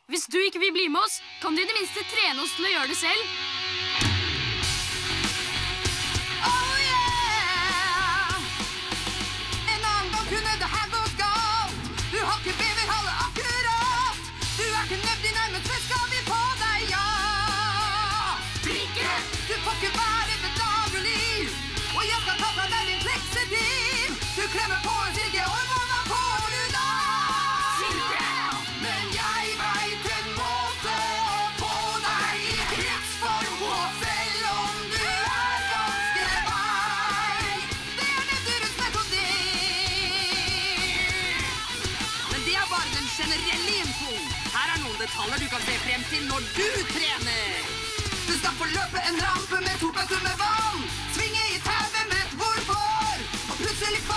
Hvis du ikke vil bli med oss, kan du i det minste trene oss til å gjøre det selv. Oh yeah! En annen gang kunne det her gått galt. Du har ikke beverhallet akkurat. Du er ikke nødt i nærmest, så skal vi på deg, ja. Blikket! Du får ikke være bedagelig. Og jeg skal ta fra deg din fleksebil. Du klemmer på en silke, og hva får du da? Silke! Men jeg vet en måte å få deg i krigsform på, selv om du er ganske vei. Det er Nedurens metodikk. Men det er bare den generelle infoen. Her er noen detaljer du kan se frem til når du trener. Du skal få løpe en rampe med 2 bøtter med vann. Svinge i tauet med et hvorfor. Og plutselig